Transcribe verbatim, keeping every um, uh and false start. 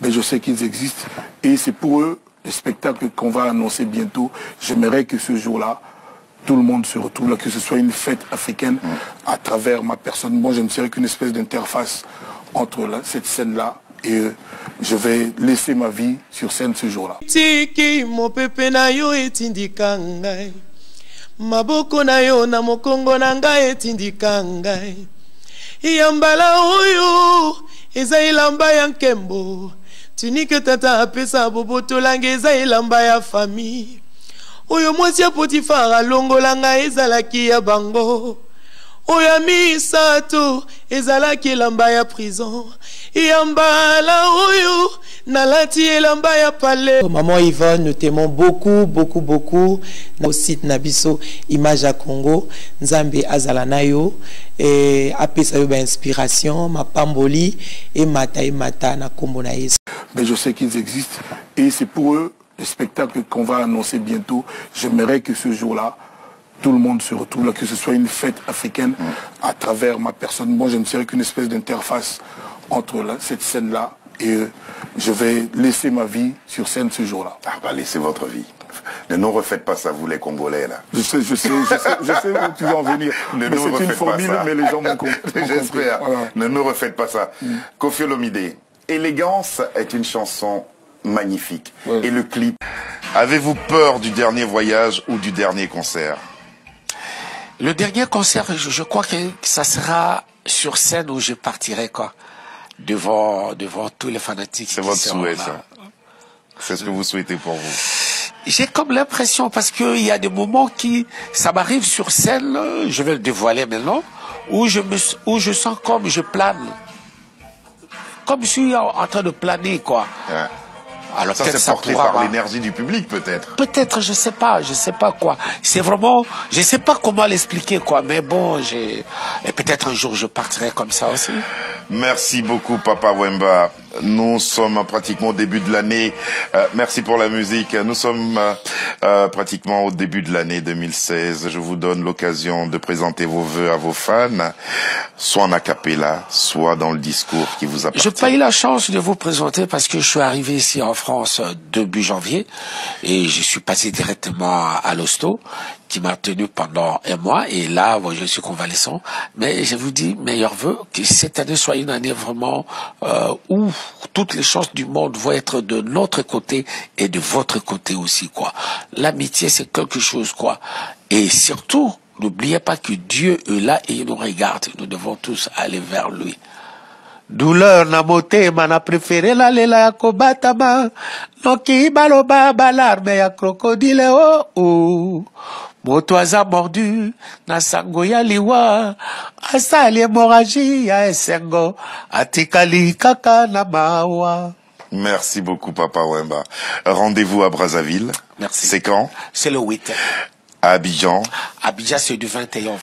mais je sais qu'ils existent. Et c'est pour eux, le spectacle qu'on va annoncer bientôt. J'aimerais que ce jour-là, tout le monde se retrouve là, que ce soit une fête africaine mmh. à travers ma personne. Moi, je ne serai qu'une espèce d'interface entre là, cette scène-là et euh, je vais laisser ma vie sur scène ce jour-là. Maboko na yo na mokongo na ngai etindika ngai Iyambala oyo eza ilamba ya nkembo Tunike tata apesa boboto lange eza ilamba ya famille Oyo mwasi ya Potifara longola ngai ezalaki ya bango Oyo misato ezalaki ilamba ya prison Iyambala oyo nalati elamba ya palais. Maman Yvonne, nous t'aimons beaucoup, beaucoup, beaucoup. Au site Nabiso, Image à Congo, Nzambe Azalanayo, et apesa yo ba inspiration, ma pamboli, et mata et mata na kombo na Yesu. Mais je sais qu'ils existent, et c'est pour eux, le spectacle qu'on va annoncer bientôt. J'aimerais que ce jour-là, tout le monde se retrouve là, que ce soit une fête africaine mmh. à travers ma personne. Moi, je ne serai qu'une espèce d'interface entre là, cette scène-là et euh, je vais laisser ma vie sur scène ce jour-là. Ah bah laissez votre vie. Ne nous refaites pas ça, vous les Congolais là. Je sais, je sais, je sais, je sais où tu vas en venir. Ne mais nous c'est une formule, mais les gens m'ont compris. J'espère. Voilà. Ne nous refaites pas ça. Mm. Koffi Olomide, Élégance est une chanson magnifique. Ouais. Et le clip. Avez-vous peur du dernier voyage ou du dernier concert? Le dernier concert, je, je crois que ça sera sur scène où je partirai quoi. Devant, devant tous les fanatiques. C'est votre souhait, ça. C'est ce que vous souhaitez pour vous. J'ai comme l'impression, parce qu'il y a des moments qui, ça m'arrive sur scène, je vais le dévoiler maintenant, où je me, où je sens comme je plane. Comme je suis en, en train de planer, quoi. Ouais. Alors ça, c'est porté pourra, par l'énergie du public, peut-être. Peut-être, je sais pas, je sais pas quoi. C'est vraiment, je sais pas comment l'expliquer, quoi. Mais bon, j'ai, et peut-être un jour je partirai comme ça aussi. Merci beaucoup, Papa Wemba. Nous sommes pratiquement au début de l'année. Euh, merci pour la musique. Nous sommes euh, euh, pratiquement au début de l'année deux mille seize. Je vous donne l'occasion de présenter vos vœux à vos fans, soit en a cappella, soit dans le discours qui vous appartient. Je n'ai pas eu la chance de vous présenter parce que je suis arrivé ici en France début janvier et je suis passé directement à l'hosto qui m'a tenu pendant un mois et là, bon, je suis convalescent. Mais je vous dis, meilleurs vœux, que cette année soit une année vraiment euh, où toutes les chances du monde vont être de notre côté et de votre côté aussi, quoi. L'amitié, c'est quelque chose, quoi. Et surtout, n'oubliez pas que Dieu est là et il nous regarde. Nous devons tous aller vers lui. Douleur na motema na préféré la lela ya kobatama noki baloba balarme ya crocodile oh oh moto aza mordu na sango ya liwa asali hémorragie ya esengo atikali kaka na mawa. Merci beaucoup, Papa Wemba. Rendez-vous à Brazzaville. Merci. C'est quand? C'est le huit. À Abidjan. Abidjan, c'est du vingt et un.